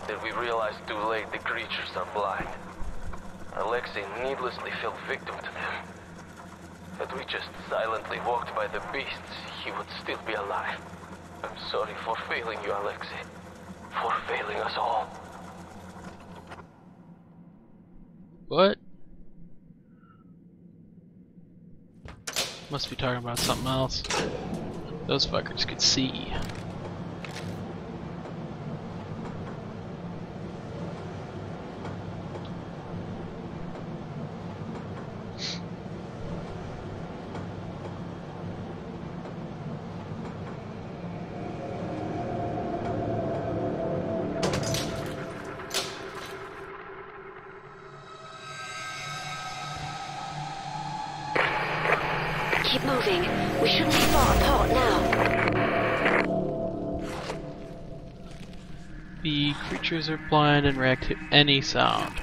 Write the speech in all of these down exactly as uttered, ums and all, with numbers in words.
Then we realized too late the creatures are blind. Alexei needlessly fell victim to them. Had we just silently walked by the beasts, he would still be alive. I'm sorry for failing you, Alexei. For failing us all. What? Must be talking about something else. Those fuckers could see. Keep moving. We shouldn't be far apart now. The creatures are blind and react to any sound.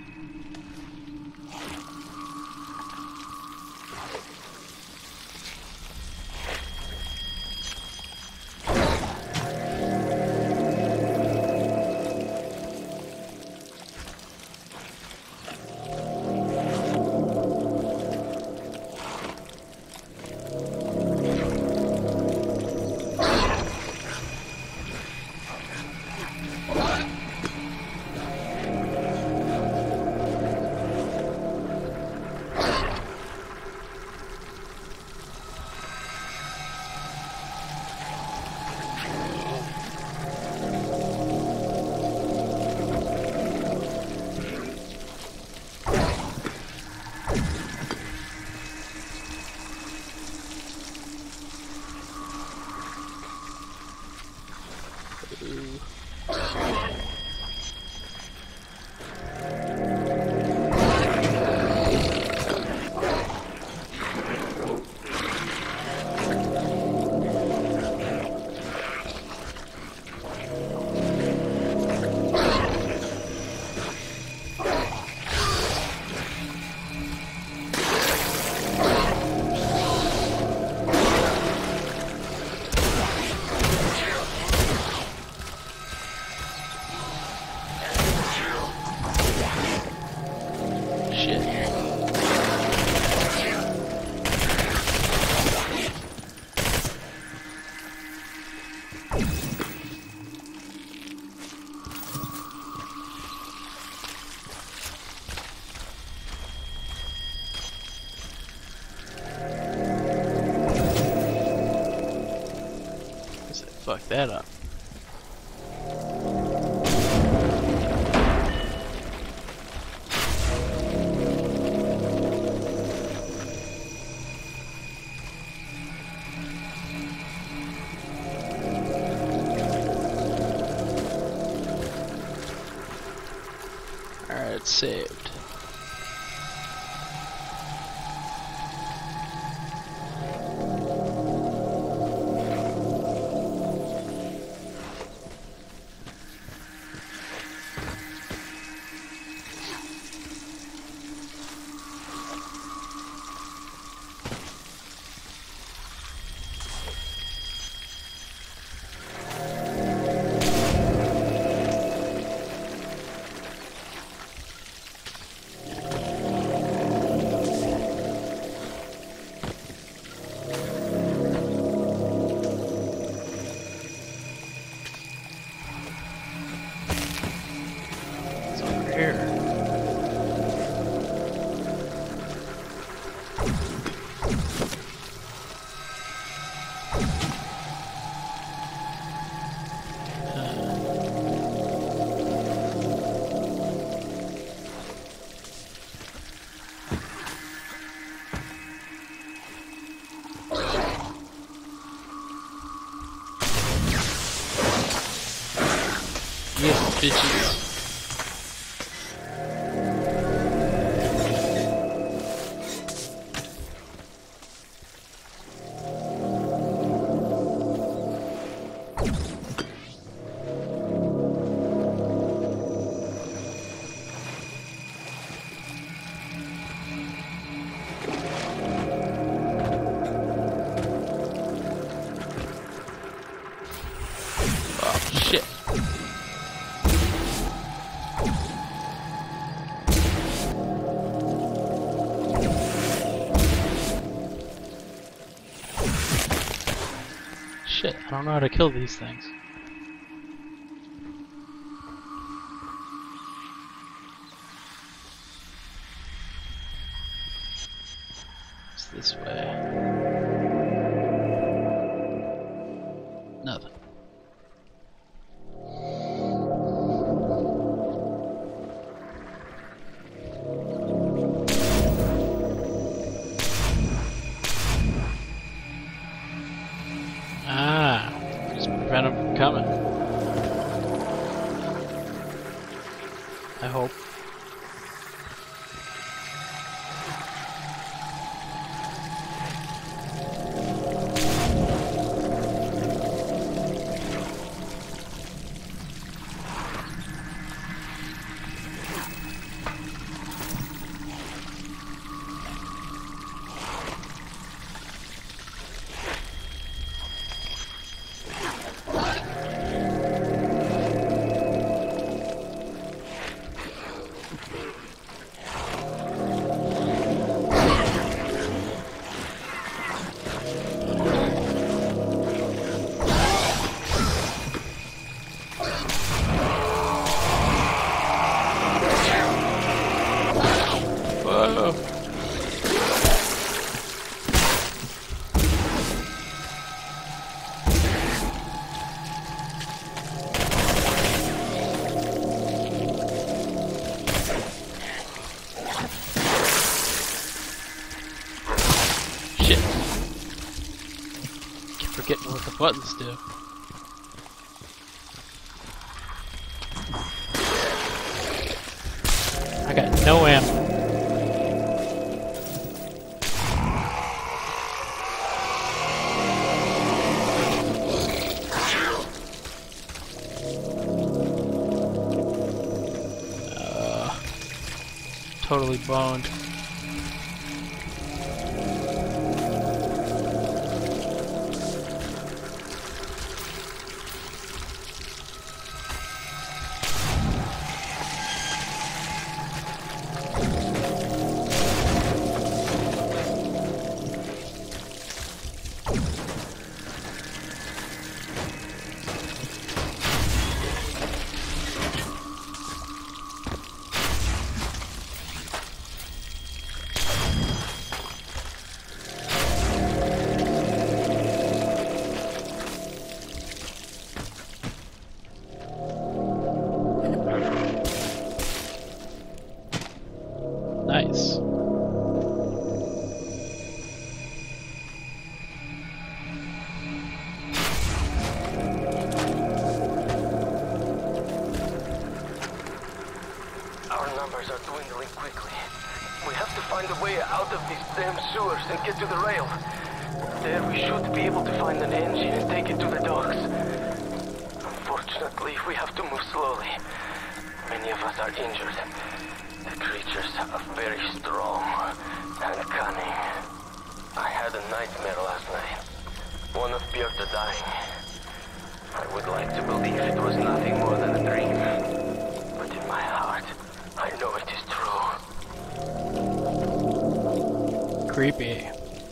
Fuck that up. Alright, it's saved. Here. Yes, bitches. Oh, shit. Shit, I don't know how to kill these things. It's this way. Nothing. Ah, just prevent them from coming. I hope. Whoa. Shit. Keep forgetting what the buttons do. I got no ammo. Uh, totally boned. Nice. Our numbers are dwindling quickly. We have to find a way out of these damn sewers and get to the rail. There we should be able to find an engine and take it to the docks. Unfortunately, we have to move slowly. Many of us are injured. The creatures are very strong and cunning. I had a nightmare last night. One of Björta dying. I would like to believe it was nothing more than a dream. But in my heart, I know it is true. Creepy.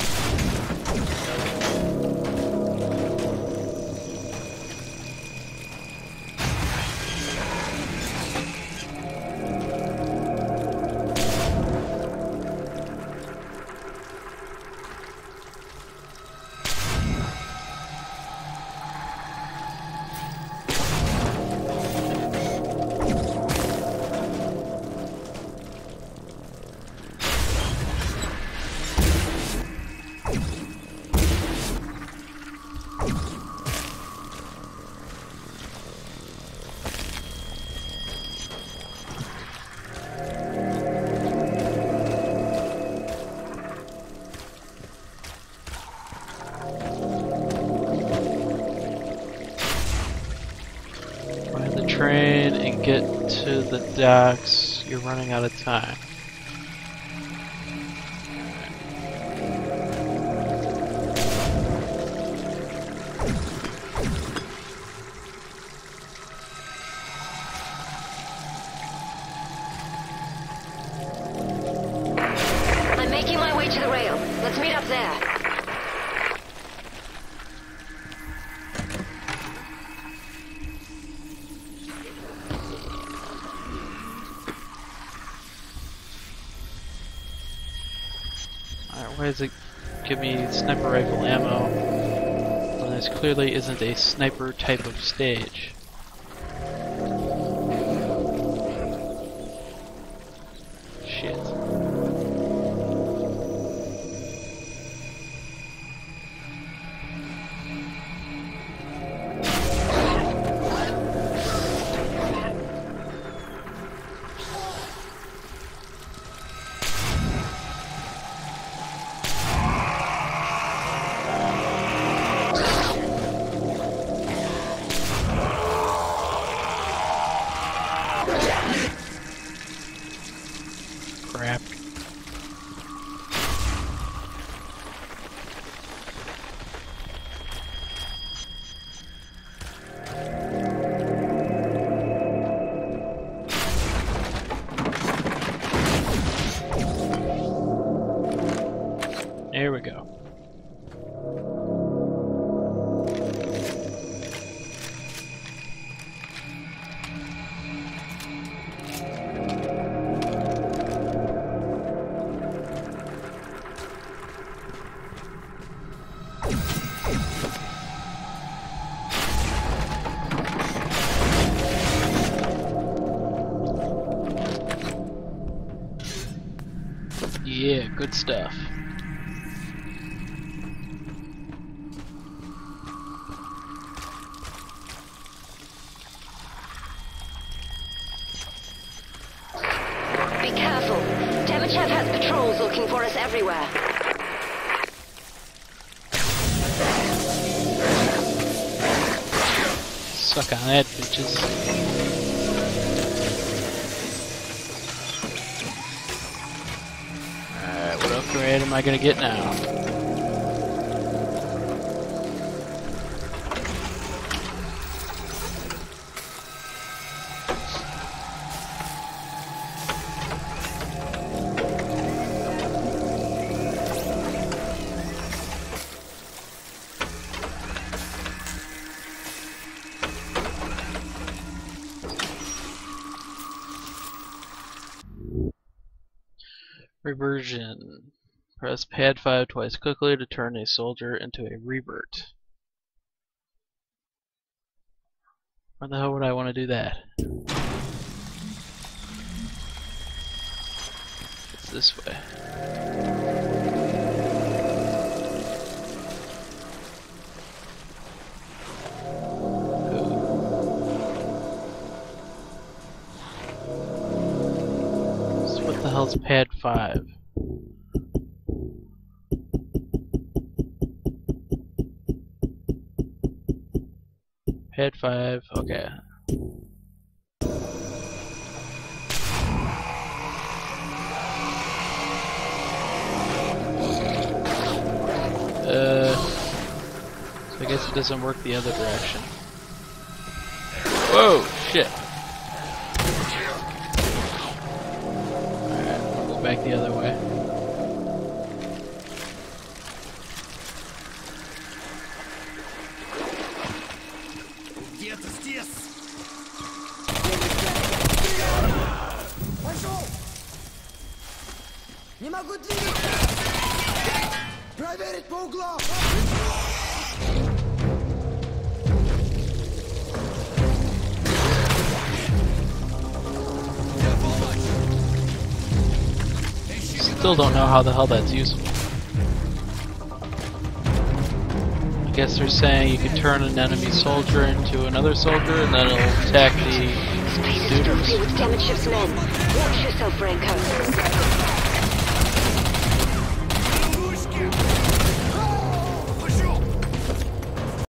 Find the train and get to the docks. You're running out of time. I'm making my way to the rail. Let's meet up there. does it give me sniper rifle ammo when this clearly isn't a sniper type of stage? Shit. Crap. There we go. Yeah, good stuff. Be careful. Demichev has patrols looking for us everywhere. Suck on that, bitches. Alright, what upgrade am I gonna get now? Reversion. Press pad five twice quickly to turn a soldier into a revert. Where the hell would I want to do that? It's this way. What the hell's pad five? Pad five, okay. Uh, so I guess it doesn't work the other direction. Whoa, shit. Back the other way. Не могу двигаться! Проверить по углам! Still don't know how the hell that's useful. I guess they're saying you can turn an enemy soldier into another soldier and then it'll attack the Space is filthy with Demichev's men. Watch yourself, Branko.